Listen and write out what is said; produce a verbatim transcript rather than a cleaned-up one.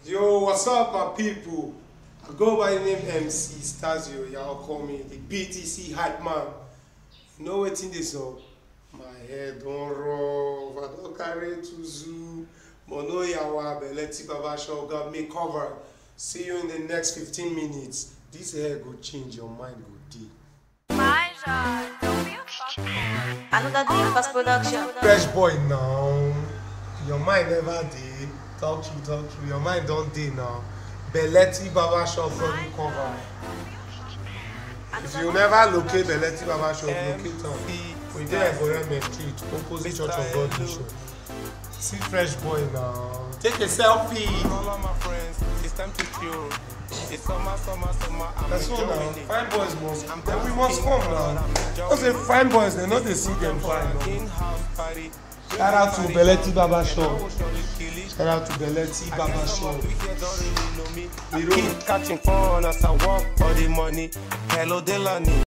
Yo, what's up, my people? I go by the name M C Stasio. Y'all call me the B T C hype man. You know what's in this up? My head don't rough. I don't carry to zoo. Mono yawa beleti baba show got me covered. See you in the next fifteen minutes. This hair go change, your mind go deep. My God, don't be a fuckboy. Another day, fast production. Fresh boy now. Your mind never did. Talk true, talk true. Your mind don't did now. Beleti Baba Shop from the cover. If you never locate Beleti Baba Shop, locate them. We there for Remen Street, opposite Church of God Mission. See fresh boy now. Take a selfie. All my friends, it's time to chill. It's summer, summer, summer. That's all now. Fine boys must. Then we must come now. Don't say fine boys, they know they see them fine. No. Shout out to Beleti Baba Shop. Shout out to Beleti Baba Shop. I keep catching phone as I walk for the money. Hello, Delany.